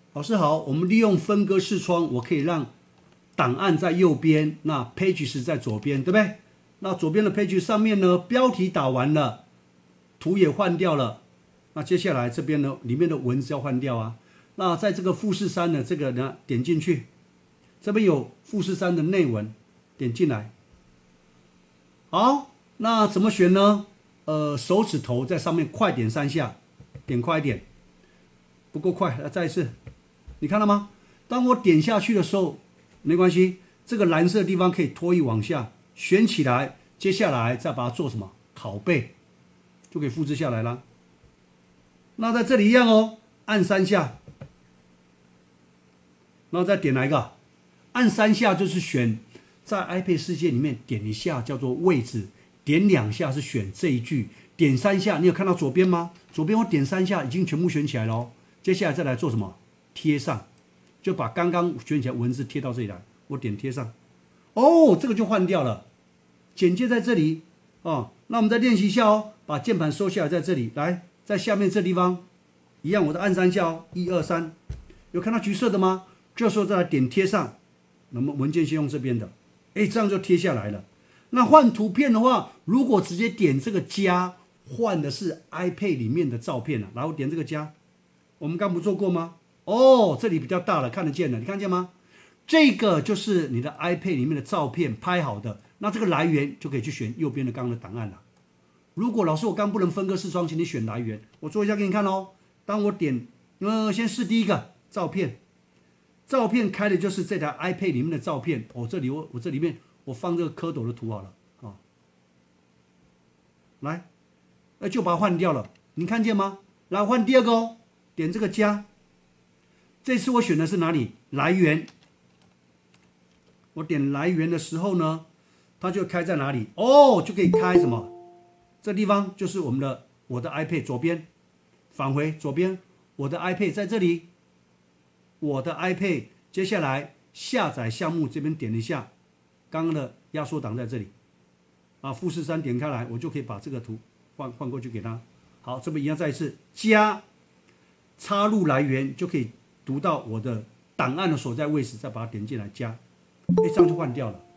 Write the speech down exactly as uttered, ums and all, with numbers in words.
老师好，我们利用分割视窗，我可以让档案在右边，那 Pages 在左边，对不对？那左边的 Page 上面呢，标题打完了，图也换掉了，那接下来这边呢，里面的文字要换掉啊。那在这个富士山的这个呢，点进去，这边有富士山的内文，点进来。好，那怎么选呢？呃，手指头在上面快点三下，点快一点，不够快，再一次。你看到吗？当我点下去的时候，没关系，这个蓝色的地方可以拖移往下选起来，接下来再把它做什么？拷贝，就可以复制下来了。那在这里一样哦，按三下，然后再点哪一个？按三下就是选在 iPad 世界里面点一下叫做位置，点两下是选这一句，点三下，你有看到左边吗？左边我点三下已经全部选起来了哦。接下来再来做什么？贴上，就把刚刚选起来文字贴到这里来，我点贴上，哦，这个就换掉了。简介在这里哦，那我们再练习一下哦，把键盘收下来，在这里来，在下面这地方一样，我再按三下哦，一二三，有看到橘色的吗？这时候再来点贴上，那么文件先用这边的，哎，这样就贴下来了。那换图片的话，如果直接点这个加，换的是 iPad 里面的照片了，然后点这个加，我们刚不做过吗？哦，这里比较大了，看得见了，你看见吗？这个就是你的 iPad 里面的照片拍好的，那这个来源就可以去选右边的刚刚的档案了。如果老师我刚不能分割视窗，请你选来源，我做一下给你看哦。当我点，呃，先试第一个照片，照片开的就是这台 iPad 里面的照片。哦，这里我我这里面我放这个蝌蚪的图好了啊、哦，来，那就把它换掉了，你看见吗？来换第二个哦，点这个加。这次我选的是哪里？来源。我点来源的时候呢，它就开在哪里？哦，就可以开什么？这地方就是我们的我的 iPad 左边，返回左边，我的 iPad 在这里，我的 iPad 接下来下载项目这边点一下，刚刚的压缩档在这里，啊，富士山点开来，我就可以把这个图换换过去给它。好，这边一样再一次加，插入来源就可以读到我的档案的所在位置，再把它点进来加，哎，这样就换掉了。